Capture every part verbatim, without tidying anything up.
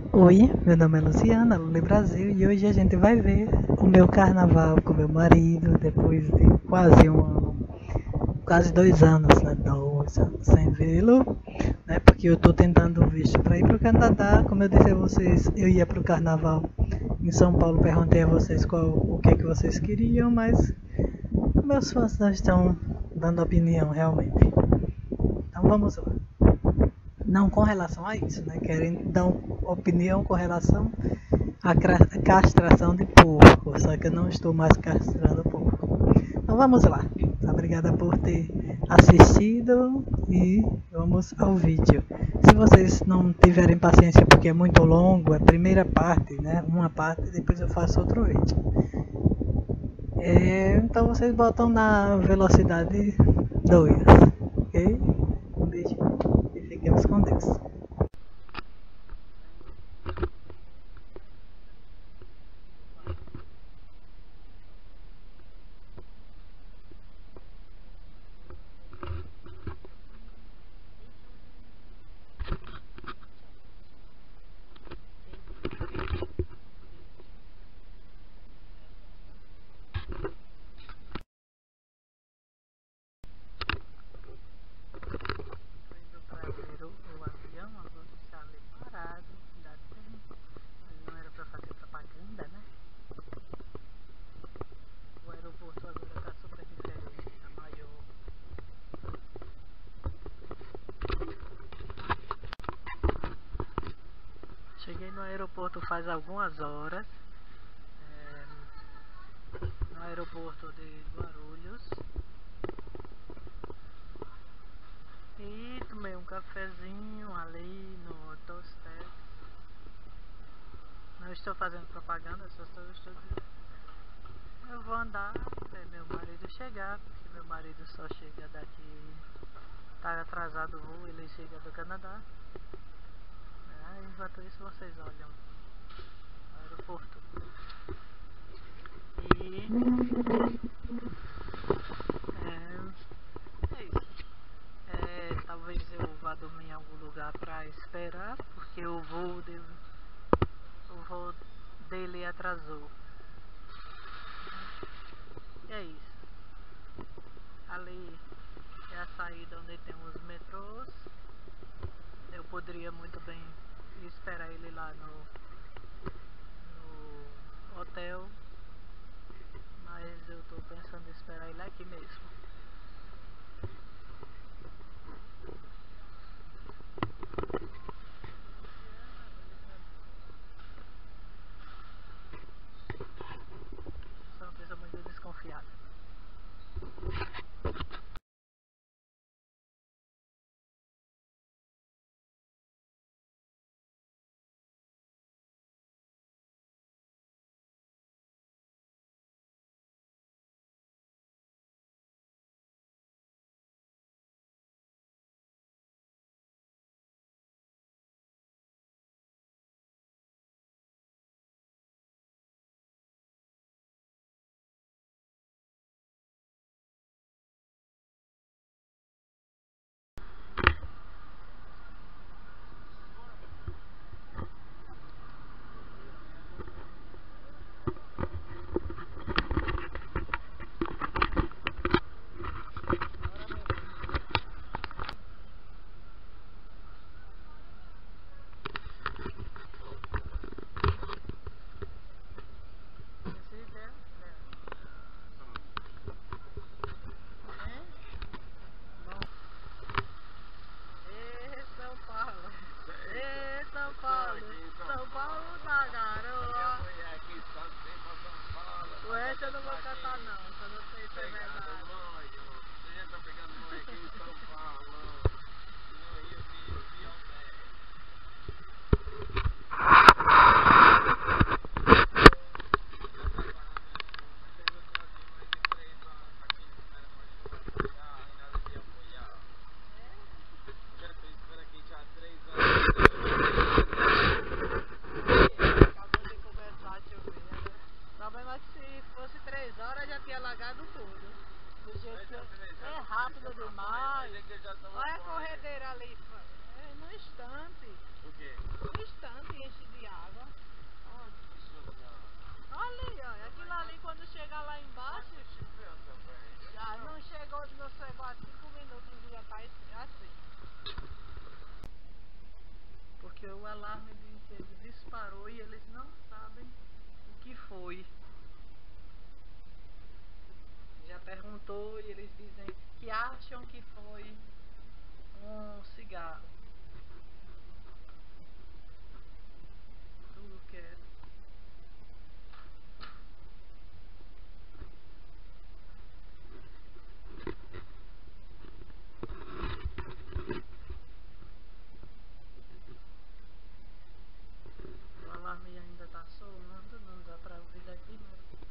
Oi, meu nome é Luciana, Luli Brasil, e hoje a gente vai ver o meu carnaval com meu marido depois de quase um ano, quase dois anos, né? Dois anos sem vê-lo, né? Porque eu tô tentando visto para ir pro Canadá. Como eu disse a vocês, eu ia pro carnaval em São Paulo, perguntei a vocês qual o que é que vocês queriam, mas meus fãs não estão dando opinião realmente. Então vamos lá. Não com relação a isso, né? Querem dar opinião com relação à castração de porco, só que eu não estou mais castrando porco. Então vamos lá. Obrigada por ter assistido e vamos ao vídeo. Se vocês não tiverem paciência porque é muito longo, é a primeira parte, né? Uma parte, depois eu faço outro vídeo. É, então vocês botam na velocidade dois, ok? Um beijo e fiquemos com Deus. O avião, agora está ali parado, dá tempo, mas não era para fazer propaganda, né? O aeroporto agora está super diferente, está maior. Cheguei no aeroporto faz algumas horas, é, no aeroporto de Guarulhos, e tomei um cafezinho ali no Tostex. Não estou fazendo propaganda, só estou, estou dizendo. Eu vou andar até meu marido chegar, porque meu marido só chega daqui, tá atrasado o voo, ele chega do Canadá. É, enquanto isso vocês olham o aeroporto. E é, é isso. É, talvez eu vá dormir em algum lugar para esperar, porque o voo, de, o voo dele atrasou. E é isso. Ali é a saída onde tem os metrôs. Eu poderia muito bem esperar ele lá no, no hotel, mas eu tô pensando em esperar ele aqui mesmo. Sou uma pessoa muito desconfiada. Eu não vou cantar não, só não sei se é verdade. Você já tá pegando mãe aqui em São Paulo. Não, eu vi, eu vi ao se fosse três horas já tinha alagado tudo. Do jeito que é, é rápido demais. Olha a corredeira ali, é no instante. O quê? Um instante enche de água. Onde que choveu? Ali, ó. Aquilo ali quando chega lá embaixo. Mas choveu também. Já não chegou, não chegou a cinco minutos e já tá assim. Porque o alarme diz que ele disparou e eles não sabem o que foi. Já perguntou e eles dizem que acham que foi um cigarro. Tudo que é. O alarme ainda tá soando, não dá pra ouvir daqui, mas...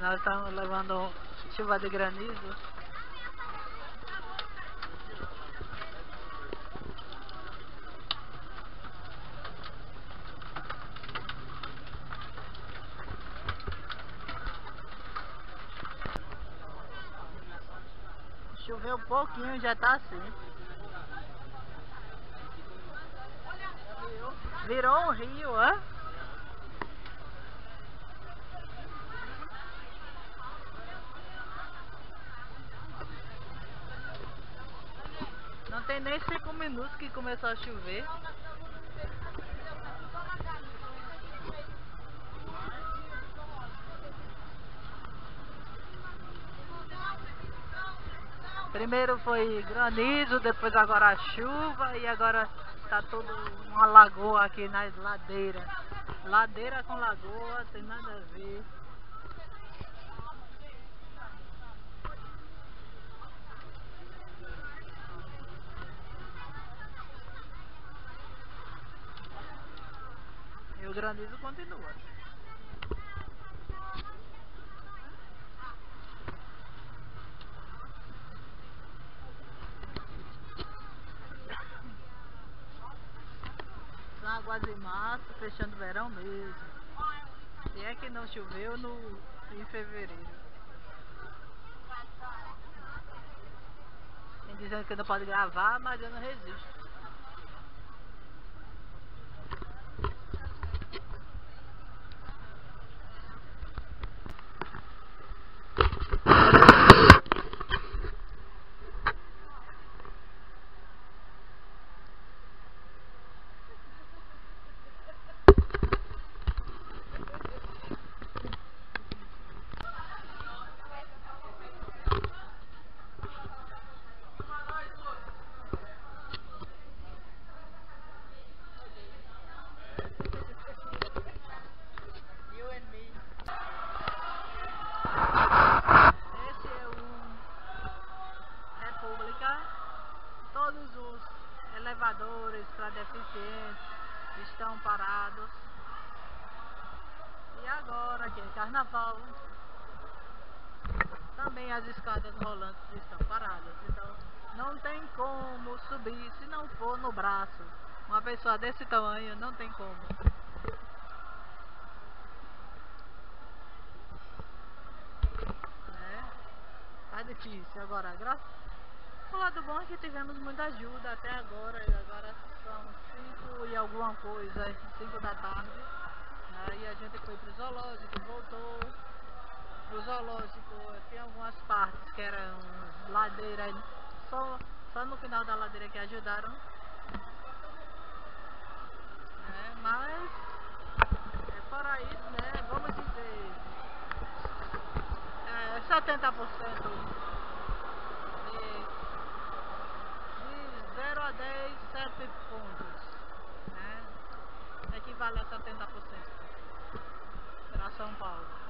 Nós estamos levando chuva de granizo. Choveu um pouquinho, já tá assim. Virou um rio, ó. Não tem nem cinco minutos que começou a chover. Primeiro foi granizo, depois agora a chuva e agora tá tudo uma lagoa aqui nas ladeiras. Ladeira com lagoa, tem nada a ver. E o granizo continua. São águas de março, fechando o verão mesmo. Se é que não choveu no, em fevereiro. Tem dizendo que não pode gravar, mas eu não resisto. Esse é um República. Todos os elevadores para deficientes estão parados. E agora que é carnaval, também as escadas rolantes estão paradas. Então não tem como subir se não for no braço. Uma pessoa desse tamanho não tem como. Tá difícil agora, graças. O lado bom é que tivemos muita ajuda até agora. Agora são cinco e alguma coisa, cinco da tarde. Aí a gente foi pro zoológico, voltou. O zoológico tem algumas partes que eram ladeira, só, só no final da ladeira que ajudaram. É, mas é, fora isso, né? Vamos dizer. setenta por cento de, de zero a dez, sete pontos, né? Equivale a setenta por cento para São Paulo.